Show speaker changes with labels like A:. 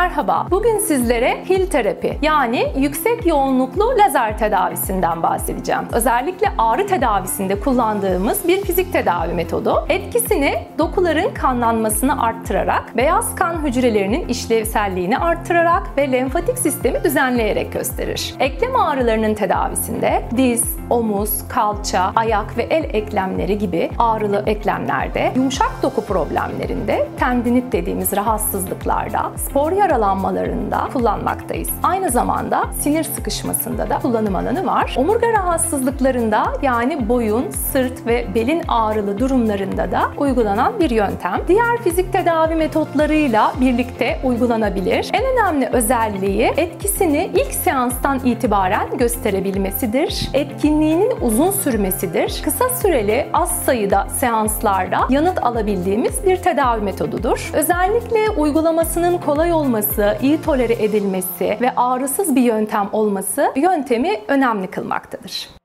A: Merhaba, bugün sizlere HIL terapi yani yüksek yoğunluklu lazer tedavisinden bahsedeceğim. Özellikle ağrı tedavisinde kullandığımız bir fizik tedavi metodu. Etkisini dokuların kanlanmasını arttırarak, beyaz kan hücrelerinin işlevselliğini arttırarak ve lenfatik sistemi düzenleyerek gösterir. Eklem ağrılarının tedavisinde diz, omuz, kalça, ayak ve el eklemleri gibi ağrılı eklemlerde, yumuşak doku problemlerinde, tendinit dediğimiz rahatsızlıklarda, spor yaralanmalarında kullanmaktayız. Aynı zamanda sinir sıkışmasında da kullanım alanı var. Omurga rahatsızlıklarında yani boyun, sırt ve belin ağrılı durumlarında da uygulanan bir yöntem. Diğer fizik tedavi metotlarıyla birlikte uygulanabilir. En önemli özelliği etkisini ilk seanstan itibaren gösterebilmesidir. Etkinliğinin uzun sürmesidir. Kısa süreli az sayıda seanslarda yanıt alabildiğimiz bir tedavi metodudur. Özellikle uygulamasının kolay olması, iyi tolere edilmesi ve ağrısız bir yöntem olması yöntemi önemli kılmaktadır.